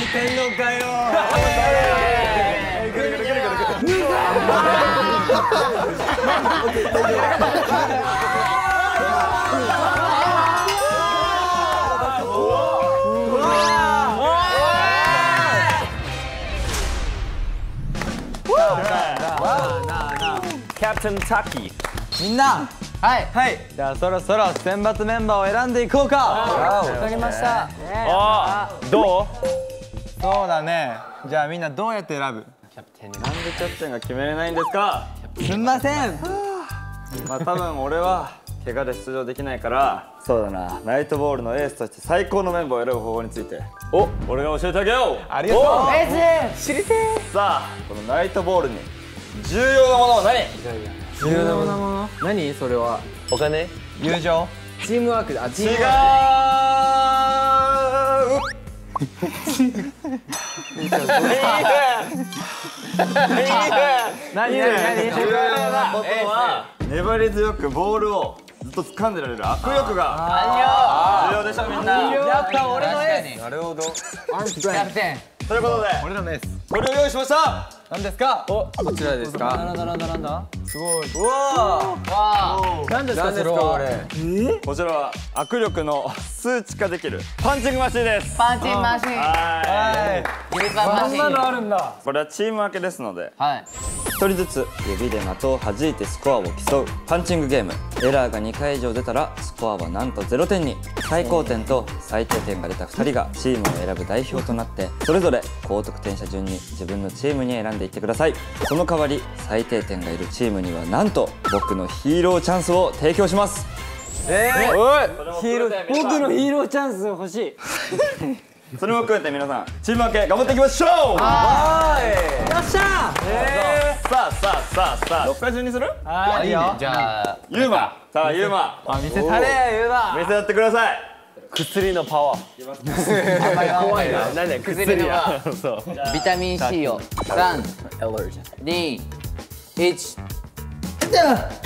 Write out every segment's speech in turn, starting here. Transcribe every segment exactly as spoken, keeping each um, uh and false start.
てんのかよ。ぐるぐるぐるぐるぐる。キャプテンタッキー。みんな。はいはい。じゃあそろそろ選抜メンバーを選んでいこうか。わかりました。あ、どう？そうだね。じゃあみんなどうやって選ぶ？キャプテン。なんでキャプテンが決めれないんですか？すみません。まあ多分俺は怪我で出場できないから、そうだな。ナイトボールのエースとして最高のメンバーを選ぶ方法について、お、俺が教えてあげよう。ありがとう。エース知りてー。さあ、このナイトボールに重要なものは何？重要なもの？何それは？お金？友情？チームワークだ。違う。何？重要なことは粘り強くボールをずっと掴んでられる握力が重要でしょみんな。やっぱ俺のエース。なるほど。キャプテン。ということで俺のエース。これを用意しました。何ですか？お、こちらですか？なんだなんだなんだ？すごい。うわー。わー。何ですかそれは？え？こちらは握力の数値化できるパンチングマシンです。パンチングマシン。はい。グリパンマシン。そんなのあるんだ。これはチーム分けですので、はい。一人ずつ指で的を弾いてスコアを競うパンチングゲーム。エラーがにかい以上出たらスコアはなんとゼロてんに。最高点と最低点が出たふたりがチームを選ぶ代表となって、それぞれ高得点者順に自分のチームに選んでいってください。その代わり最低点がいるチームにはなんと僕のヒーローチャンスを提供します。えー、おい、ヒーロー、僕のヒーローチャンス欲しい。それも含めて皆さんチーム分け頑張っていきましょう。はい、よっしゃー。えー、さあさあさあさあどっから順にする？はい、いいよ。じゃあユーマ。さあユーマ、あ、見せたれユーマ、見せやってください。薬のパワー。あんまり怖いな。なんだ薬のパワー。ビタミン C をさん、に、いち。エ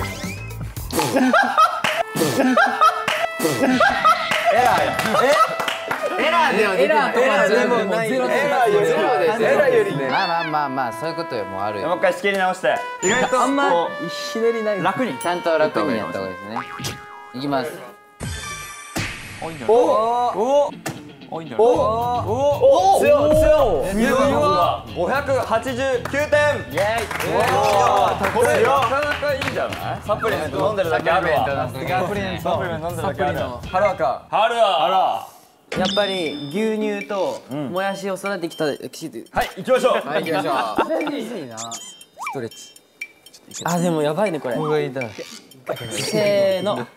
ラーや。え？エラーではエラーエラーでもない。エラーよりゼロです。エラーよりね。まあまあまあまあそういうことよもうあるよ。もう一回仕切り直して。意外とあんまひねりない。楽にちゃんと楽にやった方がいいですね。いきます。おおおおいんじゃない？おおお強い強い。強いわ。ごひゃくはちじゅうきゅうてん。イエーイ。これなかなかいいんじゃない？サプリメント飲んでるだけあるわ。サプリメントサプリメント飲んでるだけある。ハルアか。ハルア。ハルア。やっぱり牛乳ともやしを育ててきた。はい、行きましょう。はい、行きましょう。むずいな。ストレッチ。あ、でもやばいねこれ。ここがいいだ。せーの。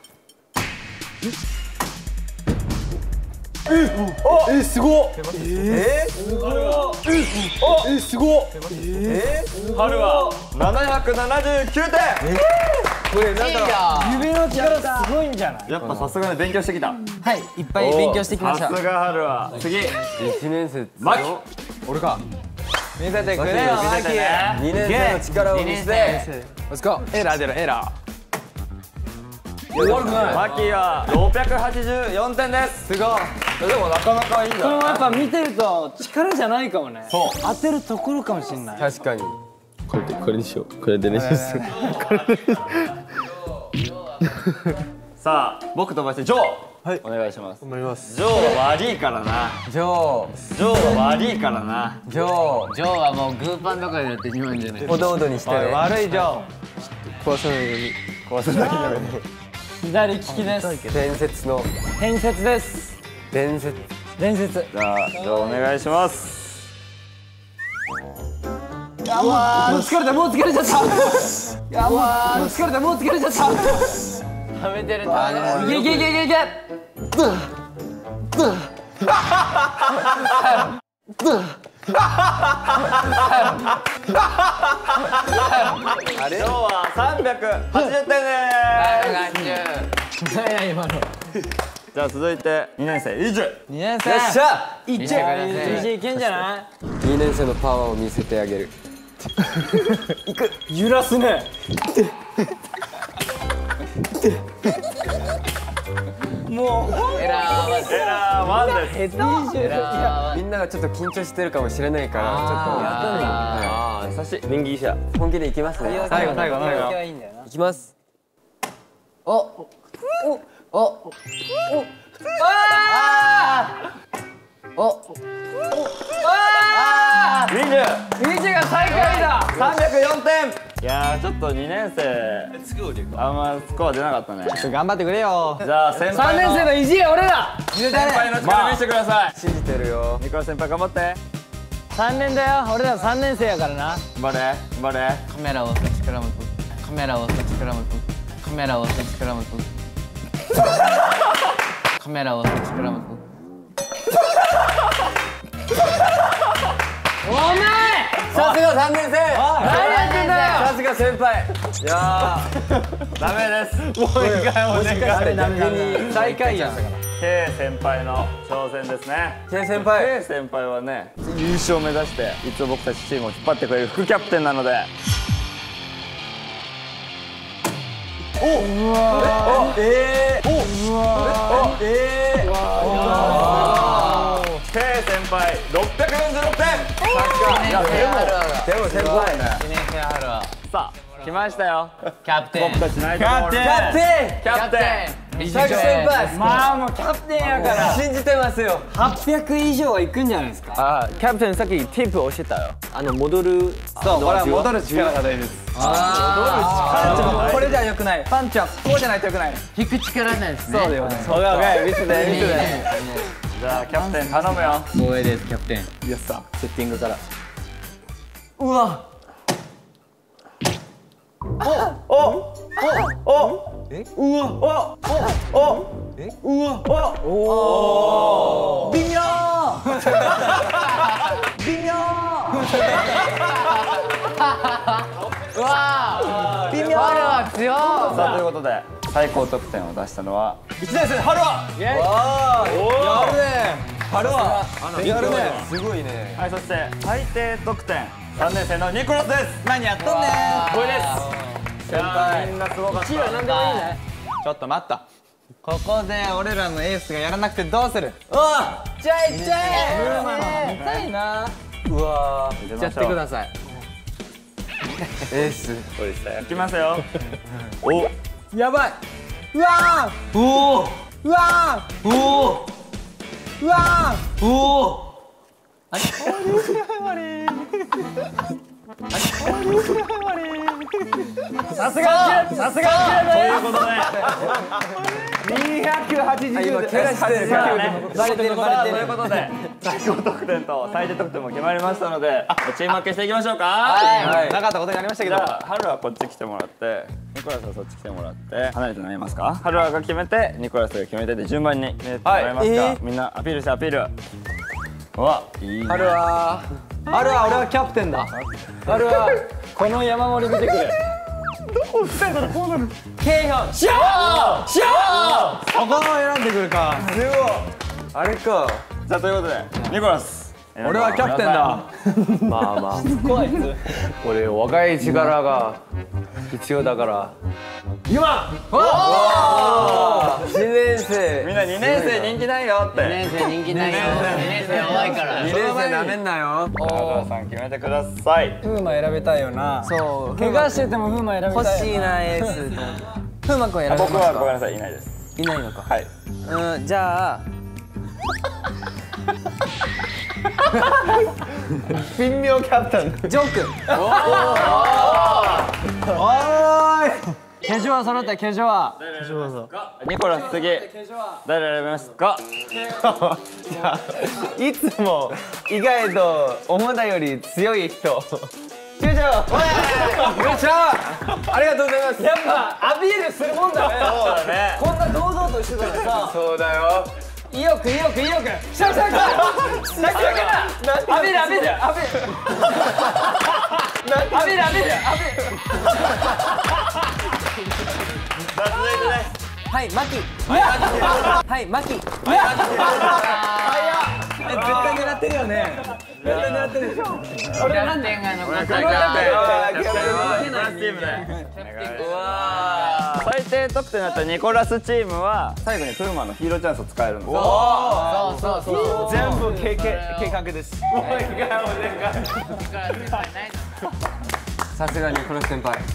え、すごっ。え、すごっ。え、すごっ。え、春はななひゃくななじゅうきゅうてん。これなんか指の力すごいんじゃない？やっぱさすがに勉強してきた。はい、いっぱい勉強してきました。さすが春は。次。いちねんせい。マキ。俺か。見せてくれよマキ。にねんせいの力を見せて。レッツゴー。エラー出るエラー。悪くない。マキはろっぴゃくはちじゅうよんてんです。すごい。でもなかなかいいんだ。これもやっぱ見てると力じゃないかもね。そう。当てるところかもしれない。確かに。これでこれにしよう。これで練習する。さあ僕とばしてジョー。はい。お願いします。頑張ります。ジョーは悪いからな。ジョー。ジョーは悪いからな。ジョー。ジョーはもうグーパンとかでやってしまうんじゃない。おどおどにしてね。悪いジョー。壊さないように。壊さないように。左利きです。伝説の伝説です。伝説伝説。じゃあじゃあお願いします。やばー、もう疲れた、もう疲れちゃった。やばー、もう疲れた、もう疲れちゃった。食べてる食べてる。いけいけいけいけ。あれ今日はさんびゃくはちじゅってんです。何や今の。じゃあ続いてにねんせいイジュ。にねんせいよっしゃイジュ。イジュいけんじゃない。にねんせいのパワーを見せてあげる。いく。揺らすね。 もうエラーワンエラーワンです。 みんながちょっと緊張してるかもしれないからちょっとああ優しい。臨機者。 本気でいきますね。 最後最後最後。 いきます。 おおおおおあーにじゅうにじゅうが最下位だ。 さんびゃくよんてん。いやーちょっとにねん生あんまスコア出なかったね。 頑張ってくれよ。 じゃあ先さんねん輩の生の意地俺ら。 先輩の力見せてください。 信じてるよ。 ニコラ先輩頑張って。 さんねんだよ。俺らさんねん生やからな。 頑張れ頑張れ。 カメラをそっちから向く。カメラをそっちから向く。カメラをそっちから向く。カメラをそっちから向く。 お前さすがさんねん生。 何やってんだよ。 さすが先輩。いやダメです。 もう一回お願い。 逆に最下位やん。 K 先輩の挑戦ですね。 K 先輩 K 先輩はね優勝を目指していつも僕たちチームを引っ張ってくれる副キャプテンなので。おうわえーおうわえー K 先輩ろっぴゃくよんじゅうろくてん。いやでもでも先輩ね。 いちねん生春はさあ来ましたよ。 キャプテン。 僕たちナイトボールキャプテンキャプテンさく先輩。 まあもうキャプテンやから信じてますよ。 はっぴゃく以上はいくんじゃないですか。 あキャプテンさっきティップ教えたよ。あの戻るそうこれは戻る力が大事です。ああこれじゃ良くない。パンチはこうじゃないと良くない。 引く力なんですね。 そうだよね。 オッケーミスでミスで。じゃあキャプテン頼むよ。 光栄ですキャプテン。 イエスさんセッティングから。 うわおおおえうわおおえうわおお微妙微妙うわ微妙。 春は強い。 さあということで最高得点を出したのはいちねん生春はイエイ。やるね春はやるね。 すごいね。 はいそして最低得点さんねん生のニコラスです。 何やっとんねん。 これです先輩みんなすごかった。 いちいは何でもいいね。ちょっと待った。ここで俺らのエースがやらなくてどうする。おあいっちゃえいっちゃえ。見たいな。 うわいやってください。 エース。 そうでしたよ。いきますよ。おやばい。うわーおおうわーおおうわーおおあれさすがさすがということでにひゃくはちじゅう今ケラしてるからね。 バレてるバレてる。 ということで最高得点と最低得点も決まりましたのでチーム分けしていきましょうか。 はいなかったことになりましたけど。 じゃあ春はこっち来てもらってニコラスはそっち来てもらって離れてなりますか。春はが決めてニコラスが決めてで順番に決めてもらえますか。 はいえーみんなアピールしてアピール。うわいいね。 春は春は俺はキャプテンだ。春はこの山盛り見てくれ。どこ打ったんだろこうなる。Kよしよーしよーそこを選んでくるか。 すごい。あれか。 さあということでニコラス俺はキャプテンだ。 まあまあ。 怖い。 俺若い力が必要だから。 今いちねん生。 みんなにねん生人気ないよって。 にねん生人気ないよ。にねん生弱いから。 にねん生なめんなよ。 春さん決めてください。 風磨選べたいよな。 そう。 怪我してても風磨選べたいよな。 欲しいなエース。風磨君選べますか。 僕はごめんなさいいないです。 いないのか。 はい。 うんじゃあ。 神妙キャプテン。ジョー君。おーい。ケジョは揃ったケジョは。 ニコラス次誰選びますか。 いつも意外と思ったより強い人。ケジョ。よっしゃ。ありがとうございます。 やっぱアピールするもんだね。 そうだね。 こんな堂々としてたらさ。 そうだよ。 意欲意欲意欲。来た来た来た。来た来た。アピールアピールアピール。アピールアピールアピール。 さあ続いてです。 はいマキ。はいマキ。 え対狙ってるよね。絶対狙ってるでしょ。 俺なんでが残ったか。 最低得点だったニコラスチームは最後にプーマのヒーローチャンスを使えるの。 そうそうそう。 全部計計画です。 さすがにコロス先輩。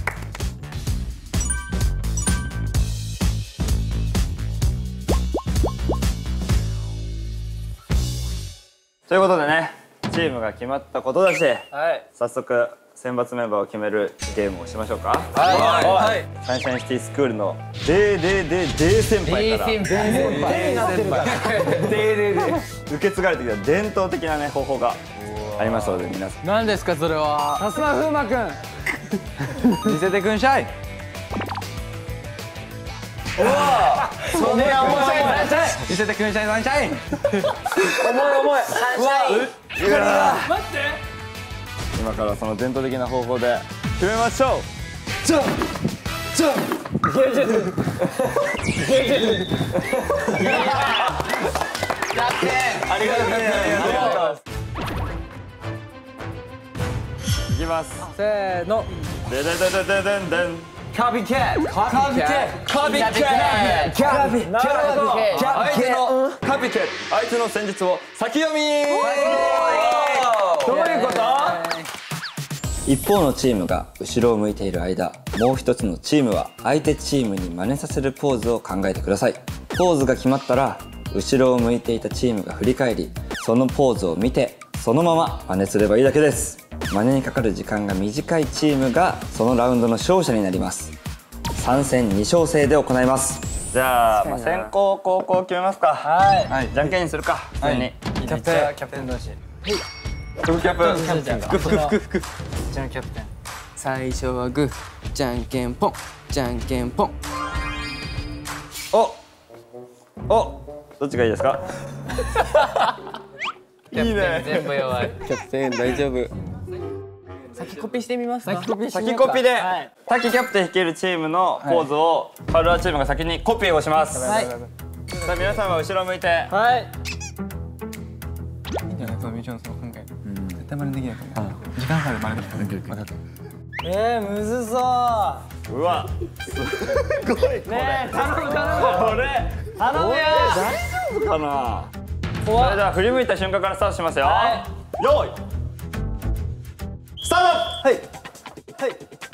ということでね、チームが決まったことだし、早速選抜メンバーを決めるゲームをしましょうか。はい。サンシャインシティスクールのデーデーデーデー先輩から受け継がれてきた伝統的なね方法がありますので、皆さん。 何ですかそれは。 蓮間風磨くん。 見せてくんしゃい。 そんな重い見せてくんしゃいワンシャイン。 重い重い。 今からその伝統的な方法で決めましょう。 ちょちょありがとうございます。いきます。 せーの。 ででででででんでん。 カビキャット。 カビキャカビキャット。 キャビキャ相手のカピテ相手の戦術を先読み。 どういうこと？ 一方のチームが後ろを向いている間、もう一つのチームは相手チームに真似させるポーズを考えてください。ポーズが決まったら後ろを向いていたチームが振り返り、そのポーズを見てそのまま真似すればいいだけです。真似にかかる時間が短いチームがそのラウンドの勝者になります。さん戦に勝制で行います。 じゃあ、まあ、先攻後攻決めますか。はい。じゃんけんにするか。普通に。 キャプテンキャプテン同士。 フルキャップ。 服服服服。 じゃんキャプテン。最初はグー、じゃんけんポン、じゃんけんポン。 おおどっちがいいですか。 いいね。全部弱い。 キャプテン大丈夫。 先コピしてみますか。 先コピ先コピで滝キャプテン率いるチームのポーズをカルアチームが先にコピーをします。はい。さあ皆さんは後ろ向いて。 はい。 いいんじゃないそのみちょのその考え。絶対真似できないと思う。時間差で真似できた。分かった。 えー、むずそう。 うわすごいこれ。 ねえ頼む頼む。 これ頼むよ。 大丈夫かな。それでは振り向いた瞬間からスタートしますよ。よーいスタート。はいはい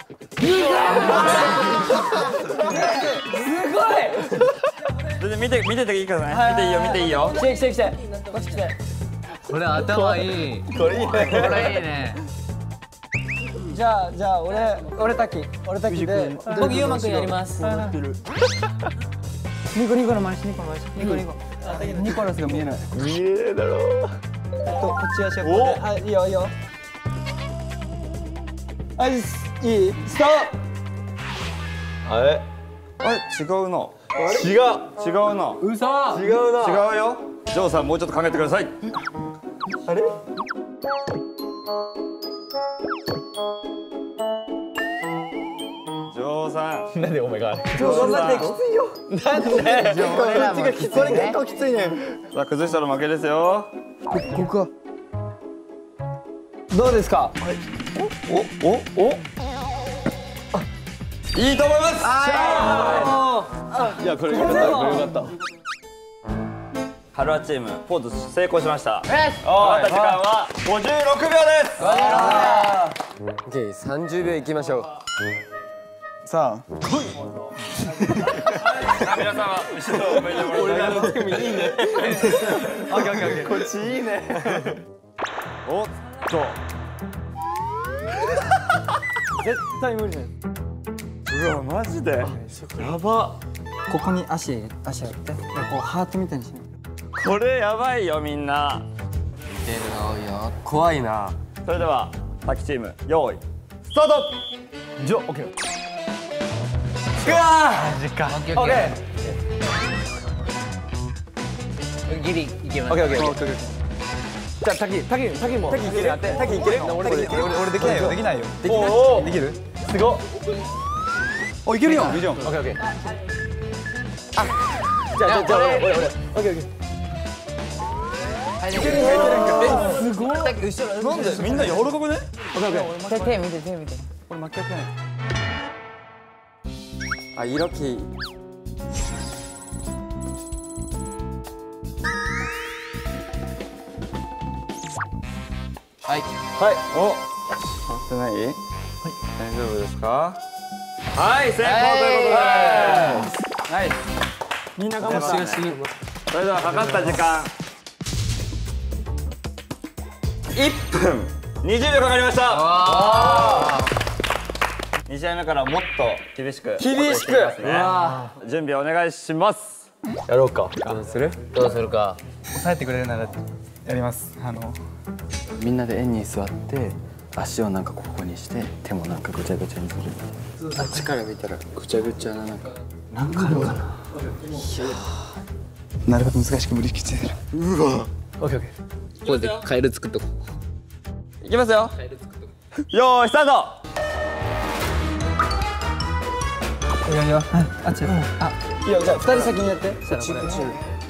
すごい。全然見て見てていいからね。見ていいよ見ていいよ。 来て来て来て。こっち来て。 これ頭いい。 これいいね。 これいいね。 じゃあじゃあ俺俺滝俺滝で僕ゆうまくんやります。 ニコニコの真似しニコの真似しニコニコ。ニコラスが見えない。 見えないだろう。 とこっち足をこうやって。はいいいよいいよ。はいいいストップ。 あれあれ違うな。違う違うな。 嘘違うな。違うよ。ジョーさんもうちょっと考えてください。あれジョーさん。なんでお前が。ジョーさん。きついよ。なんで。こっちがきつい。これ結構きついね。さあ崩したら負けですよ。 ここか。どうですか。 おおお。いいと思います。いやこれよかったこれよかった。ハルアチームポーズ成功しました。かかった時間はごじゅうろくびょうです。 オッケーさんじゅうびょういきましょう。 さあ。 皆さんは後ろを向いてもらって。俺らの手もいいね。オッケーオッケーオッケー。こっちいいね。おっと。 絶対無理だよ。 うわマジで。やば。 ここに足足やってこうハートみたいにして。 これやばいよみんな。 出るが多いよ。 怖いな。 それでは滝チーム用意スタート。じゃオッケー。うわー。マジか。 オッケーオッケー。ギリいけます。 オッケーオッケー。じゃあ滝滝滝も。滝いける。滝いける。俺俺俺できないよできないよ。できない。できる。すごっ。おいけるよ。ビジョン。オッケーオッケー。あ。じゃあじゃあ俺俺俺。オッケーオッケー。 はすごい。 なんでみんな柔らかくね？ 手見て手見て。 これ負けやってない。 あ、色気。はい。 はい。お。合ってない？はい。大丈夫ですか？はい、成功ということで。ナイス。 みんな頑張った。 それではかかった時間。いっぷんにじゅうびょうかかりました。に試合目からもっと厳しく。 厳しく。 準備お願いします。 やろうか。 どうする？どうするか。 抑えてくれるならやります。あのみんなで円に座って足をなんかここにして手もなんかぐちゃぐちゃにする。あっちから見たらぐちゃぐちゃななんかなんかあるかな。 なるほど難しく無理してる。 うわ。オッケーオッケー。 ここでカエル作っとこう。 いきますよ。よーいスタート。 いやいや、あっち。あ、いやじゃあ二人先にやって。こっちこっち。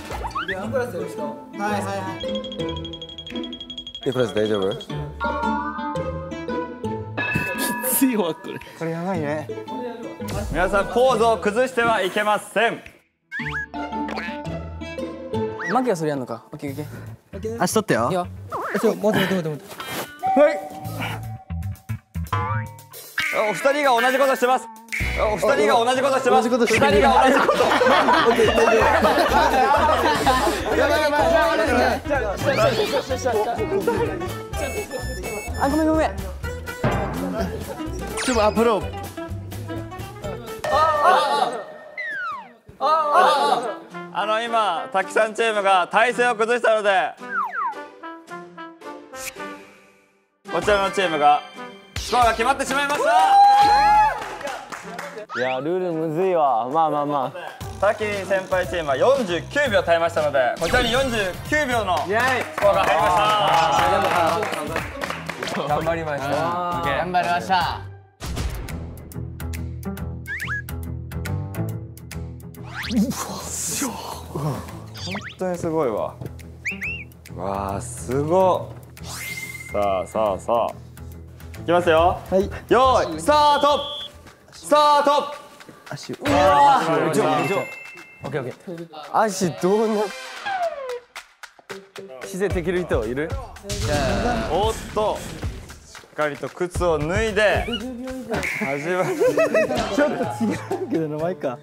エプラス大丈夫？ これやばいね。 皆さんポーズを崩してはいけません。 マキはそれやんのか。オッケーオッケー。 足取ってよ。 いいよ。 ちょ、待って待って待って待って。はい。 お二人が同じことしてます。お二人が同じことしてます。 同じことしてる二人が同じこと。 やばいやばいやばい。 あ、ごめんごめん。 ちょっとアップロー。 あの今滝さんチームが体勢を崩したので、こちらのチームがスコアが決まってしまいました。 いやルールむずいわ。まあまあまあ。 滝先輩チームはよんじゅうきゅうびょう耐えましたので、こちらによんじゅうきゅうびょうのスコアが入りました。 頑張りました。 頑張りました。 本当にすごいわ。わあすごっ。さあさあさあいきますよ。 はい。 よーいスタート。スタート。 足。うわーオッケーオッケー。 足どうな。姿勢できる人いる？ おっとしっかりと靴を脱いで始まる。 ちょっと違うけど名前か。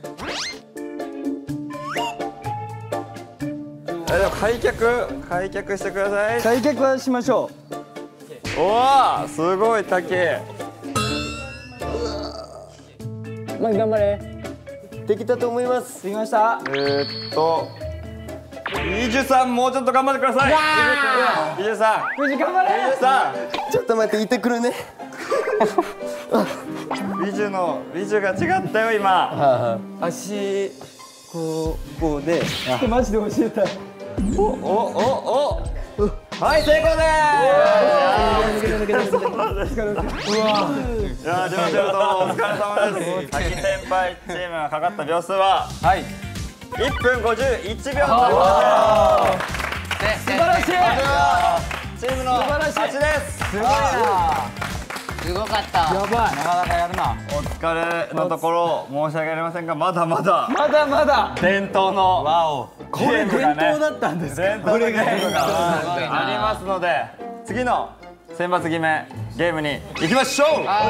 えでも開脚開脚してください。 開脚はしましょう。 おわすごい滝。 まあ頑張れ。 できたと思います。できました。 えー、っとイジュさんもうちょっと頑張ってください。イジュさん無事頑張れ。 イジュさちょっと待って行ってくるね。 んイジュのイジュが違ったよ今。 足こうこうで。マジで教えたい。 おおおおはい成功でーす。うわいやではではどうもお疲れ様です。滝先輩チームがかかった秒数ははいいっぷんごじゅういちびょう。素晴らしい。 チームの勝ちです。 すごいな。すごかった。 やばい。 なかなかやるな。お疲れのところ申し訳ありませんが、まだまだまだまだ。 伝統のゲームがね、 伝統だったんですか。 伝統のゲームがありますので、次の選抜決めゲームに行きましょう。オッケー、ま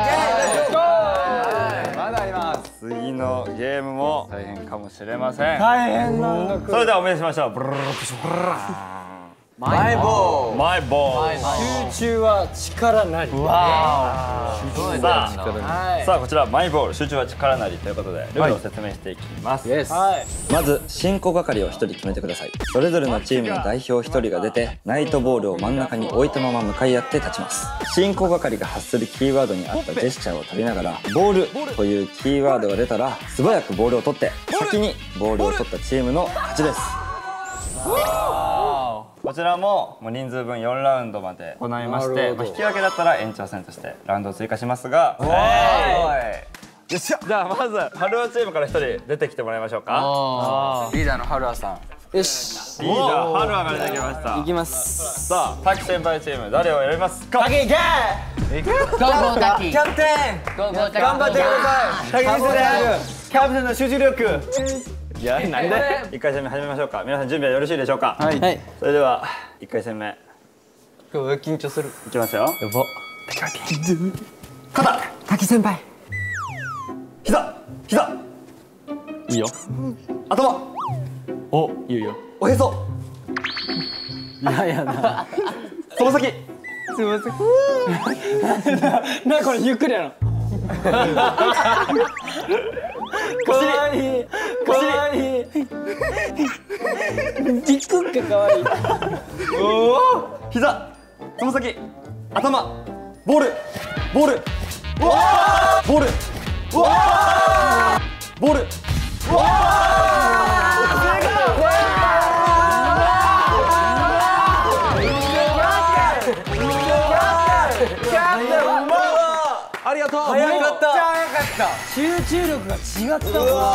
だあります。次のゲームも大変かもしれません。 大変なんだ。 それではお見せしましょう。ブルルルプシュブルルルマイボール。 マイボール。 集中は力なり。 わー。さあ、さあこちらマイボール集中は力なりということでルールを説明していきます。 まず進行係をひとり決めてください。それぞれのチームの代表ひとりが出てナイトボールを真ん中に置いたまま向かい合って立ちます。進行係が発するキーワードに合ったジェスチャーを取りながらボールというキーワードが出たら素早くボールを取って先にボールを取ったチームの勝ちです。 こちらももう人数分よんラウンドまで行いまして、まあ、引き分けだったら延長戦としてラウンドを追加しますが、よっしゃ。じゃあまず春尾チームからひとり出てきてもらいましょうか。 リーダーの春尾さん。 よし。 しリーダーハルアが出てきましたいきます。 さあ滝先輩チーム誰を選びますか？ 滝いけ。 いく。 ゴーゴータキ。 キャプテン。 ゴーゴータキ。 頑張ってください。滝見せて。キャプテンの集中力。 いやなんでいっかい戦目始めましょうか。皆さん準備はよろしいでしょうか？ はい。 それではいっかい戦目緊張する。 いきますよ。 肩。 滝先輩。 膝膝いいよ。 頭お、いいよ。 おへそいやいやな。 その先すみません。なこれゆっくりやろ。かわいい。かわいい。じっくっかかわいい。 おお膝つま先頭ボールボールボールボールありがとう。 早かった。 集中力が違ったわ。 わ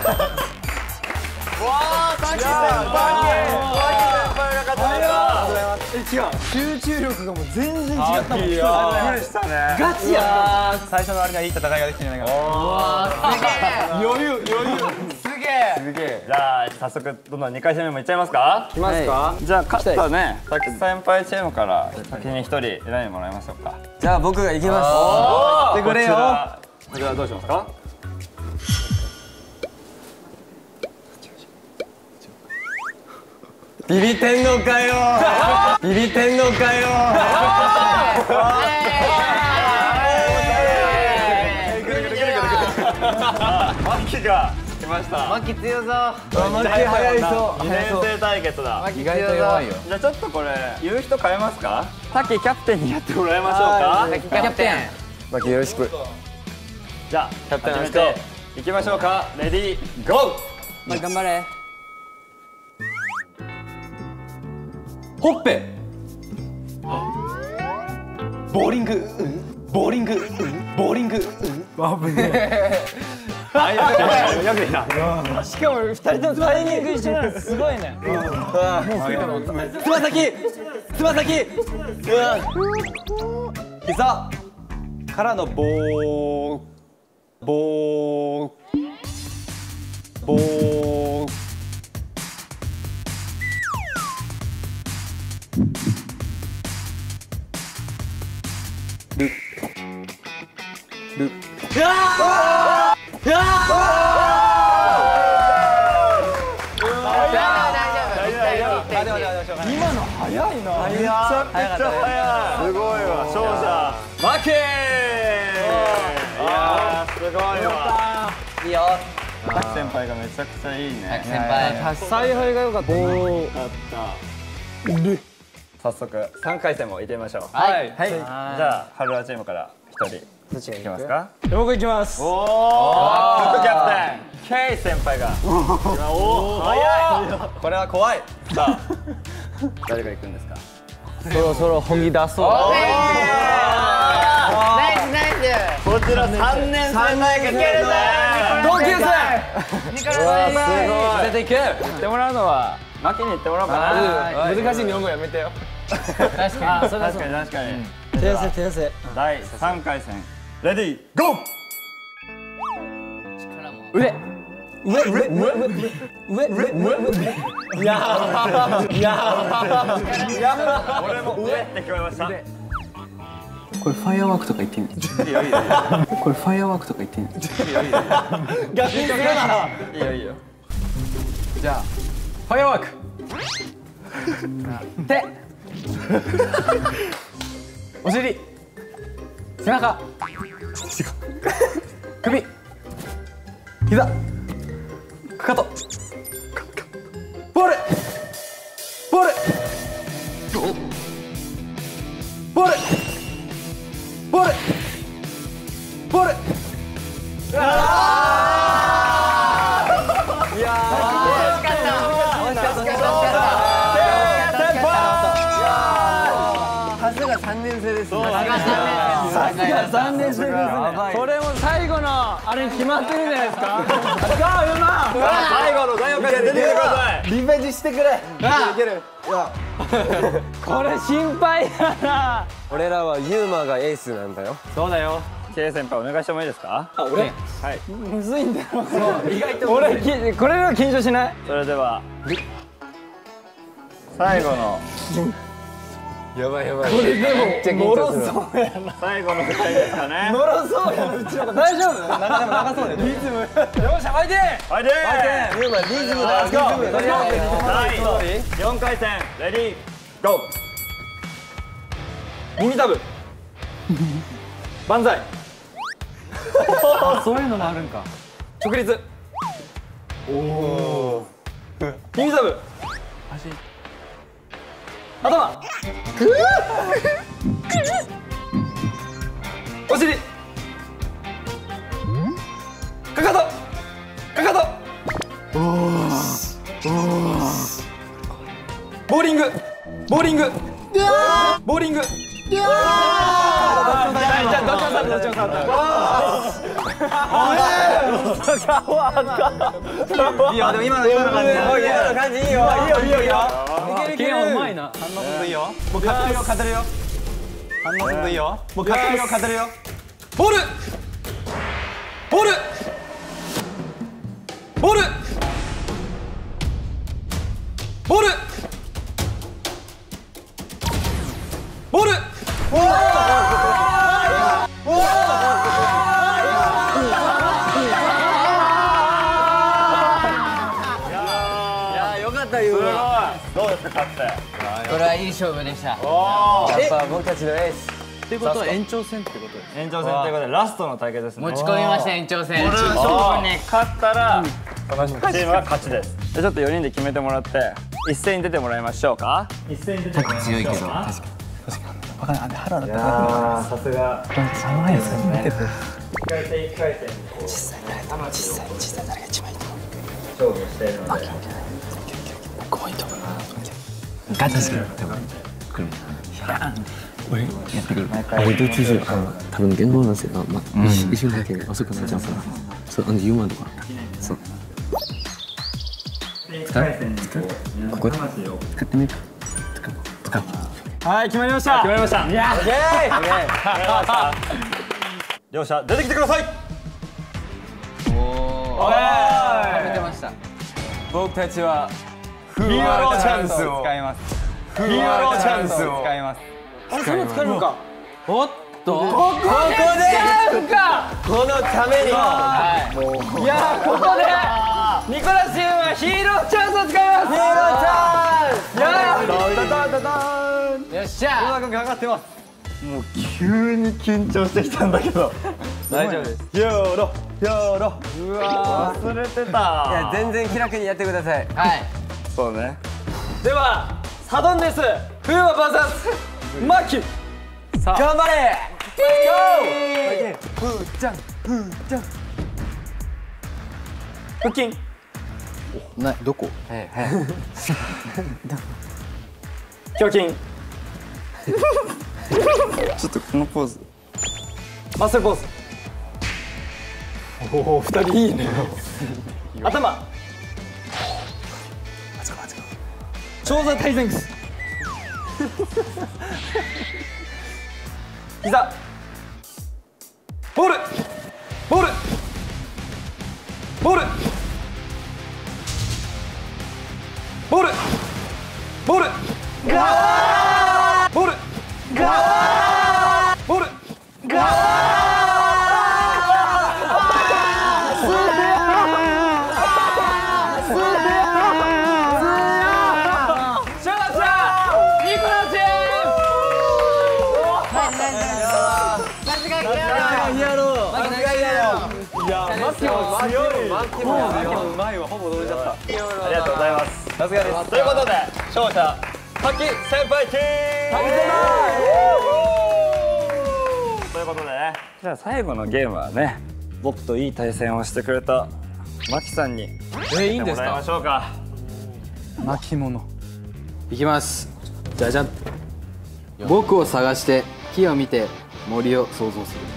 あ滝先輩が勝ちました。 え、違う。集中力がもう全然違ったもん。 いやしたね。 ガチや。 最初の割にはいい戦いができてんじゃないかな。 余裕余裕。 すげえ。じゃあ早速どんどんにかい戦目もいっちゃいますか。 いきますか。 じゃあ勝ったね滝先輩チームから先に一人選んでもらいましょうか。 じゃあ僕が行きまおってくれよ。 こちらどうしますか。 ビビってんのかよ。ビビってんのかよ。 マキが来ました。 マキ強ぞ。 マキ早いぞ。 にねん生対決だ。 意外と弱いよ。 じゃあちょっとこれ言う人変えますか。タキキャプテンにやってもらいましょうか。 キャプテン。 マキよろしく。 じゃあキャプテン始めていきましょうか。レディーゴー。 まあ頑張れ。 ほっぺ。ボーリング。ボーリング。ボーリング。 危ねえ。 はい、よくできた。 しかも二人ともタイミング一緒なのすごいね。 つま先。つま先。膝からの棒。棒。棒。ル。ル。うわー。うわ今の早いな。 めちゃくちゃ早い。すごいわ。勝者負け。いやーすごいわ。 いいよ。 滝先輩がめちゃくちゃいいね。 滝先輩。 采配が良かった。 あった。早速さんかい戦も行ってみましょう。 はいはい。 じゃあ春菜チームからひとりいきますか。 僕行きます。 おお副キャプテン K 先輩がおお早い。 これは怖い。 さあ誰が行くんですか。 そろそろ本気出そう。 ナイスナイス。 こちらさんねん生対決ですね。 同級生。 ニコラス。 出ていく。言ってもらうのは負けに行ってもらおうかな。 難しい日本語やめてよ。 確かに。 確かに確かに。 手汗手汗。 だいさんかい戦レディーゴー。 上。上上上上上上上いやいや俺も上って聞こえました。 これファイアワークとか言ってみて。 いいよいいよこれファイアワークとか言ってみて。 逆にするならいいよいいよ。 じゃあファイアワーク。 手お尻。背中。首。膝。かかと。ボール。ボール。ボール。ボール。ボール。ああ。いや惜しかった。惜しかった。 さすがさんねん生です。 さすがさんねん生ですね。これも最後のあれ決まってるんじゃないですか。さあうま最後のだいよん回戦出てきてください。 リベンジしてくれ。いける。 これ心配だな。 俺らはユーマがエースなんだよ。 そうだよ。 K 先輩お願いしてもいいですか。 あ、俺。 はい。 むずいんだよ。意外と俺きこれは緊張しない。 それでは最後のやばいやばい。 これでももろそうやな。 最後のふたりですかね。 もろそうやな。うちの子大丈夫？なかなか長そうだよ。リズム。よっしゃ、ファイティー。 ファイティー。 ユーマリズムだ。リズム。 第よんかい戦レディーゴー。 耳たぶ。万歳。そういうのもあるんか。直立。おお。耳たぶ。頭。お尻。かかと。かかと。おお。ボーリング。ボーリング。ボーリング。じゃあどっちもさんどっちもさんいいよでも今の今の感じ今の感じいいよいいよいいよいいよいけるうまいな反応すんといいよもう勝てるよ勝てるよ反応すんといいよもう勝てるよ勝てるよボールボールボールボールボールおお！ どうですか、勝って。 これはいい勝負でした。 やっぱ僕たちのエース。 っていうことは延長戦ってことです。 延長戦ということでラストの対決ですね。 持ち込みました延長戦。 この勝負に勝ったらそのチームは勝ちです。じゃあちょっとよにんで決めてもらって一斉に出てもらいましょうか。一斉に出てもらいましょうか。強いけど確かに確かに。わかんない。腹だったら。さすが。寒いですね。一回戦一回戦。実際誰実際実際誰が一番いいと思う。勝負しているので。 怖いと思う。ガチする。来る。俺やってくる。俺どっちに多分言語なんですよ。まあ一瞬だけ遅くなっちゃうから。そうあのユーマとか。そう。使う？ここで使ってみるか。使う。 はい決まりました。決まりました。いや。オッケー。オッケー。 両者出てきてください。 おお。食べてました。 僕たちはヒーローチャンスを使います。 ヒーローチャンスを使います。 あれそんな使えるのか。おっと。こここで使うんか。 このために。 いやここでニコラスユーマヒーローチャンスを使います。 ヒーローチャンス。 いやダダダダン。 よっしゃ。 うまくかかってます。 もう急に緊張してきたんだけど大丈夫です。 ヨーロヨーロうわ忘れてた。 いや全然気楽にやってください。 はい。 そうね。 ではサドンデス風磨 ブイエス マキ。さあ頑張れ。 ふーちゃんふーちゃん腹筋などこ？ はいはい。 胸筋ちょっとこのポーズマッスルポーズ。おお二人いいね。頭長座体前屈。膝ボールボールボールボールボールボールボールボールうまいわほぼ踊れちゃった。 ありがとうございます。 さすがです。 ということで勝者滝先輩チームということでね、じゃあ最後のゲームはね、僕といい対戦をしてくれたマキさんにえいいんですもらいまか。 しょうか。 巻物いきます。じゃじゃん。 僕を探して木を見て森を想像する。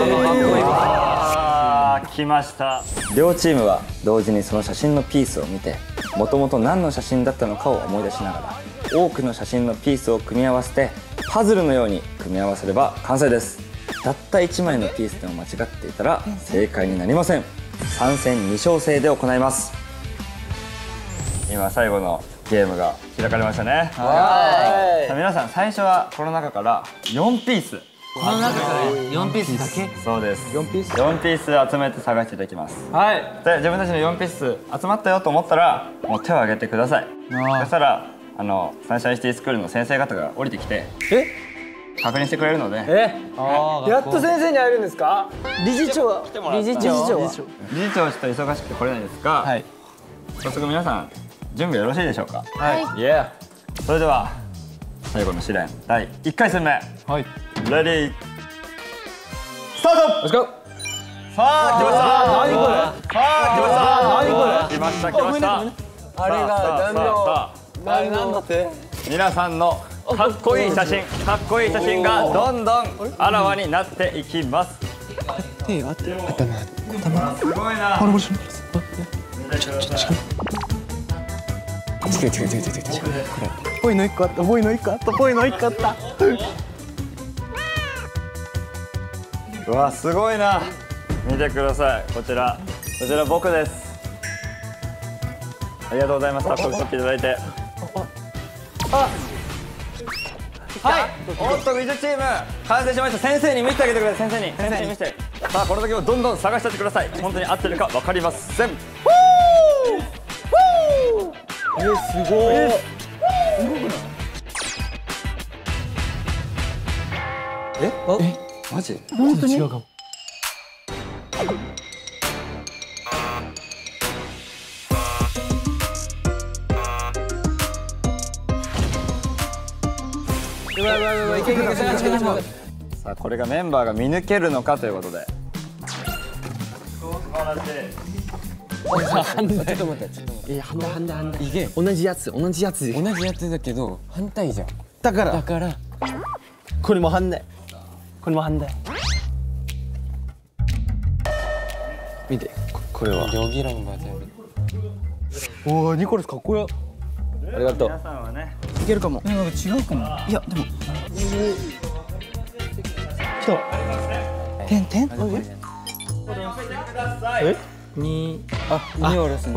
あー来ました。両チームは同時にその写真のピースを見て、もともと何の写真だったのかを思い出しながら多くの写真のピースを組み合わせてパズルのように組み合わせれば完成です。たったいちまいのピースでも間違っていたら正解になりません。さん戦に勝制で行います。今最後のゲームが開かれましたね。はい。皆さん最初はこの中からよんピース、 この中からよんピースだけ。 そうです。 よんピースよんピース集めて探していただきます。 はい。 で自分たちのよんピース集まったよと思ったらもう手を挙げてください。そしたらあのサンシャインシティスクールの先生方が降りてきてえ確認してくれるので。 えやっと先生に会えるんですか？理事長は理事長理事長はちょっと忙しくて来れないですが、はい、早速皆さん準備よろしいでしょうか？ はい。 いや、それでは最後の試練だいいっかい戦目、はい、レディースタート。レッツゴー。さあ来ました。何これ？さあ来ました。何これ？来ました来ました。あれがだんだんだんだって皆さんのかっこいい写真、かっこいい写真がどんどんあらわになっていきます。 手あって頭頭すごいな。 あれこれちょちょちょ違う違う違う違う違うこれぽいの一個あったぽいの一個あったぽいの一個あったうわすごいな。見てください。こちらこちら僕です。ありがとうございます。これ撮っていただいて。あはい、おっと美女チーム完成しました。先生に見せてあげてください。先生に先生に見せて。さあこの時をどんどん探してってください。本当に合ってるか分かりません。 えすごい。 ええマジ？ 本当に違うかも。 さあこれがメンバーが見抜けるのかということで。素晴らしい。 ちょっと待ってちょっと待って。反対反対反対。いけ同じやつ同じやつ同じやつだけど反対じゃん。 だからだからこれも反対。これも反対。 見てこれは両ギランバーで。 おおニコラスかっこよ。ありがとう。 皆さんはねいけるかも。なんか違うかも。いやでも。来た。点点？え？にあにおろすね。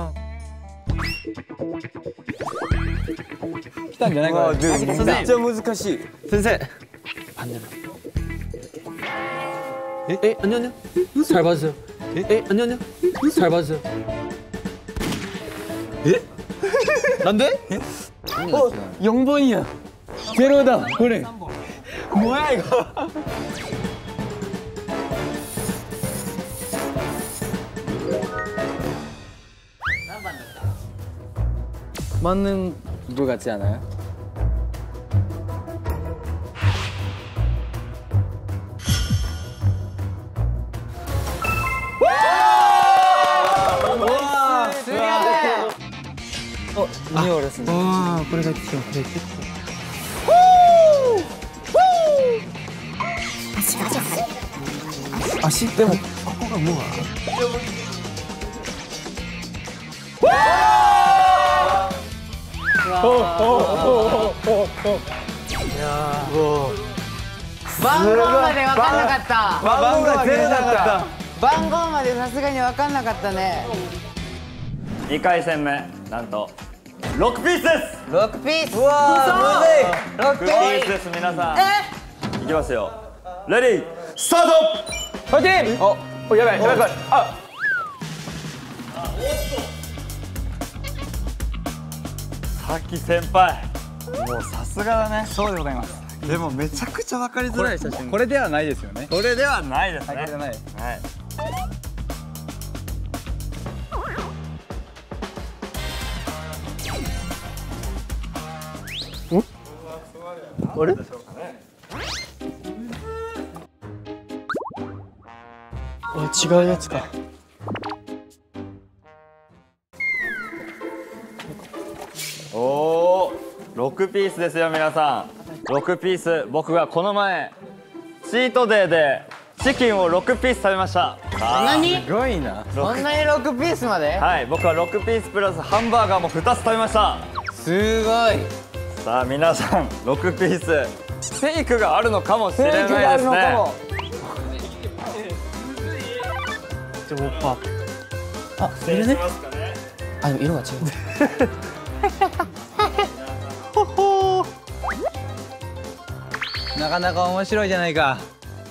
来たんじゃないかな。めっちゃ難しい。先生。 ええあにゃにゃ。잘 봤어요。えあにゃにゃ。잘 봤어요。 え？なんで？어 영 번이야. 제로다. 그래. 뭐야 이거? 맞는 거 같지 않아요? 어, 이미 어렸습니다. 아, 그래 됐죠. 그래 됐죠. 아시 때문에 거꾸가 뭐야? 番号まで分かんなかった。 番号がゼロだった。 番号までさすがに分かんなかったね。 にかい戦目なんとろくピースです。 ろくピース。 うわむずい。 ろくピースです。皆さんいきますよ。レディースタート。 ファイティーン。おおやばいやばいやばい。あ滝先輩もうさすがだね。そうでございます。でもめちゃくちゃ分かりづらい写真。 これではないですよね。 これではないですね。 これではない。 はい。 あれ？あ、違うやつか。 おお、ろくピースですよ皆さん。 ろくピース、僕がこの前チートデーでチキンをろくピース食べました。 何？ すごいな。 そんなにろくピースまで？ はい、僕はろくピースプラスハンバーガーもふたつ食べました。 すごい。 さあ皆さんろくピースフェイクがあるのかもしれないですね。 あ、いるね。あ、でも色が違う。 なかなか面白いじゃないか。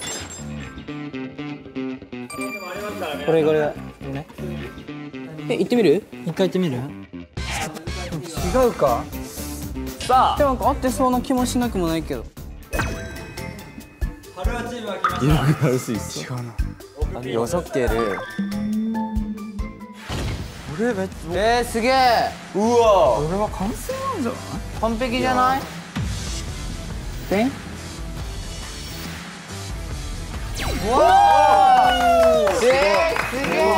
これこれ。え、行ってみる？一回行ってみる？ 違うか。 さあでもなんか合ってそうな気もしなくもないけど。 春はチームが来ました。色が薄いっす。違うな。 よそける。 これめっちえー、すげえ。 ゃうわ。 これは完成なんじゃない？ 完璧じゃない？で？わー！えー、すげえ。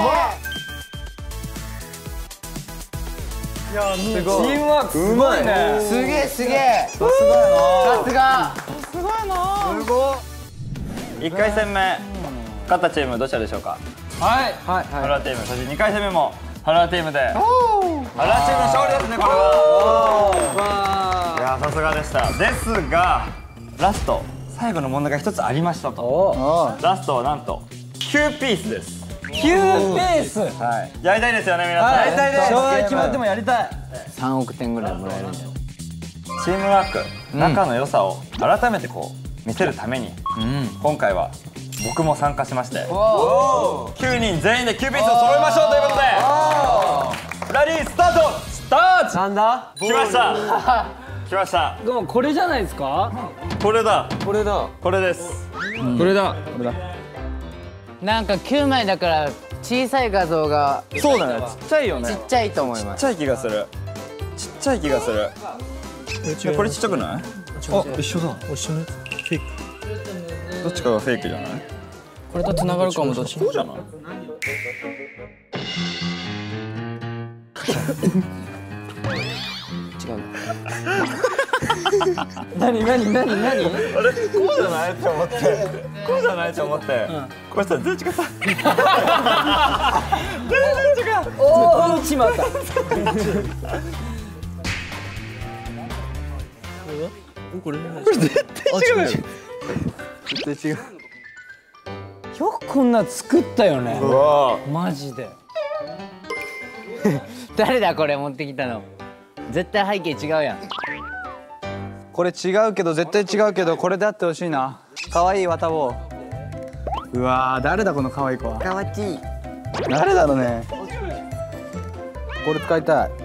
いやすごい。チームワークすごいね。 すげえすげえ。 さすがやな。 さすが。 すごいな。 すごい。一回戦目勝ったチームどちらでしょうか。 はいはいハラチーム、そして二回戦目もハラチームで。ハラチームの勝利ですねこれは。いやさすがでした。ですがラスト最後の問題が一つありましたと。ラストはなんときゅうピースです。 きゅうペース。 はい。やりたいですよね皆さん。 やりたいです。将来決まってもやりたい。 三億点ぐらいもらえるんだよ。 チームワーク、仲の良さを改めてこう見せるために、今回は僕も参加しまして、きゅうにん全員できゅうピースを揃えましょうということで、ラリースタート。 スタート。なんだ？ 来ました来ました。 でもこれじゃないですか？ これだこれだ。 これです。 これだ。 なんかきゅうまいだから小さい画像がそうだね、ちっちゃいよね。 ちっちゃいと思います。 ちっちゃい気がする。ちっちゃい気がする。えこれちっちゃくない？ あ、一緒だ。一緒ね。フェイク。 どっちかがフェイクじゃない？ これと繋がるかも。どっち？ そうじゃない？ 違う。 何何何何？ あれこうじゃないって思ってこうじゃないって思ってこれさ全然違った全然違う。 おお、ちまった。 これ絶対違う。絶対違う。よくこんな作ったよね。 うわマジで。 誰だこれ持ってきたの。絶対背景違うやん。 これ違うけど絶対違うけどこれであってほしいな。可愛い綿棒。うわー、誰だこの可愛い子は。 かわちい。 誰だろうね。これ使いたい。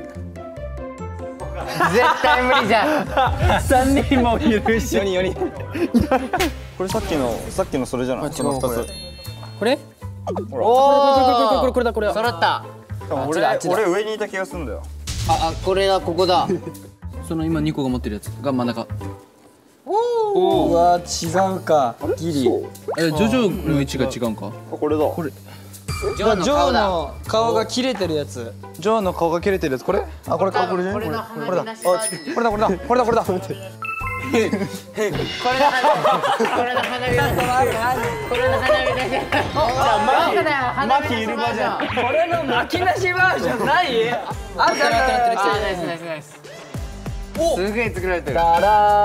絶対無理じゃん。 三人もいるし。よにんよにん。 これさっきのさっきのそれじゃない？そのふたつ。 これ？ ほら。 これこれこれだこれ。揃った。 俺俺上にいた気がするんだよ。 ああこれだここだ。 その今ニコが持ってるやつが真ん中。 うわー、違うか。ギリ。 え、ジョジョの位置が違うんか。 これだ。これ。 ジョーのジョー顔だ。 の顔が切れてるやつ。ジョーの顔が切れてるやつ。これ？あ、これか。これじゃない？これだ。これだ。あ、これだこれだ。これだこれだ。 これだこれだ花火だ。これだ花火だ。じゃあマキいるバージョン。 これの巻きなしバージョンない？あったあったあった。 ナイスナイスナイス。すげえ作られてる。 だ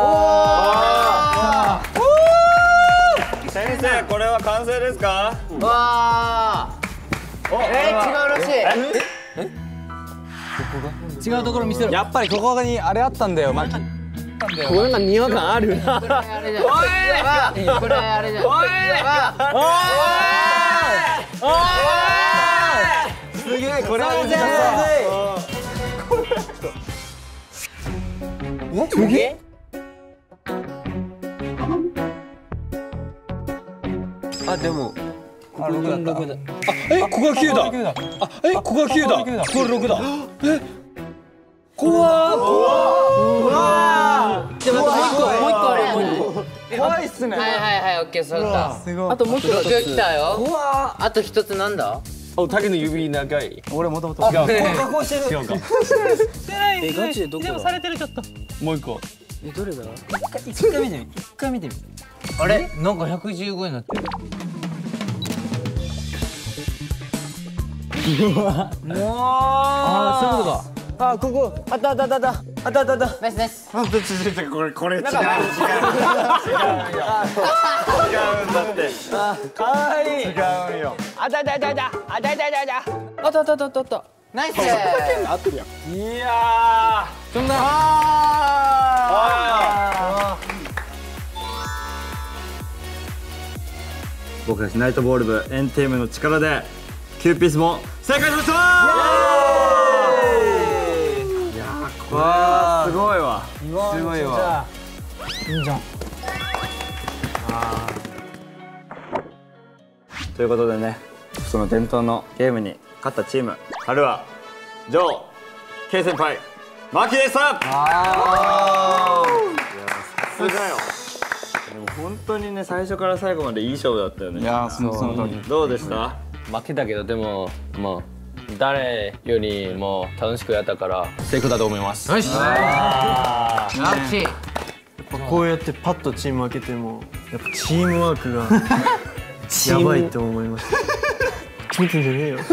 らー。 先生これは完成ですか？ わあ。えー、違うらしい。 違うところ見せろ。 やっぱりここにあれあったんだよ。巻き。 これなんか庭感あるな。 これあれじゃん。これあれじゃん。おい。 すげえこれは難しい。 すげえ。 あ、でもあ、ろくだった。 ろくだ。 え、ここがきゅうだ。あ、え、ここがきゅうだ。これろくだ。え、怖ー。怖でももう一個もう一個あるよ。もう一個。 ー。怖いっすね。 はいはいはいオッケー揃った。 すごい。 あともう一個。 ろく来たよ。 怖あと一つなんだ？ お、竹の指長い。 ー。俺もともと。違う。加工してる。 違うか。え、ガチでどこだ？でもされてるちょっと。もう一個。 え、どれだ？一回見てみ、一回見てみ。 あれなんかひゃくじゅうごになってる。 ああ、そういうことか。あ、ここ、あったあったあったあったあったあった。 ナイスナイス。 あんたちょっとこれこれ違う違う違うんだって。 かわいい。 違うよ。 あったあったあったあったあったあったあったあったあったあった。 ナイス。 いやー、飛んだ。 あ僕たちナイトボール部エンテームの力でキューピースも正解しました。いやーこれはすごいわ。 すごいわ。いいじゃん。 ということでね、その伝統のゲームに勝ったチーム、春はジョー、ケイ先輩、マキでした。ああ。さすがよ。でも本当にね、最初から最後までいい勝負だったよね。いやー、そのその通り。どうでした？ 負けたけどでももう誰よりも楽しくやったから成功だと思います。 よし。ああ。よし。 こうやってパッとチーム分けてもやっぱチームワークがやばいと思います。見てんじゃねえよ。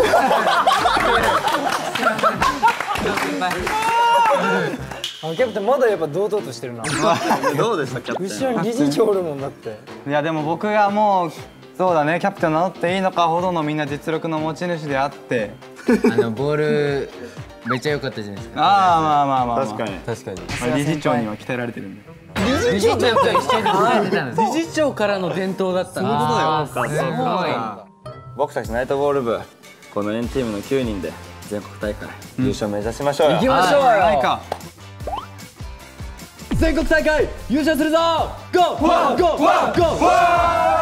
あ、キャプテンまだやっぱ堂々としてるな。 どうでしたキャプテン？ 後ろに理事長おるもんだって。 いやでも僕がもうそうだね、キャプテンを名乗っていいのかほどのみんな実力の持ち主であって、 あのボールめっちゃ良かったじゃないですか。 ああまあまあまあ、まあ、 確かに確かに。 まあ理事長には鍛えられてるんで。 理事長と一緒にやってたんです。 理事長からの伝統だったな。 そういうことだよ。すごい。 僕たちナイトボール部、このエンティームのきゅうにんで全国大会優勝目指しましょうよ。 行きましょうよ。 ないか。 全国大会優勝するぞ。ゴーゴーゴーゴー。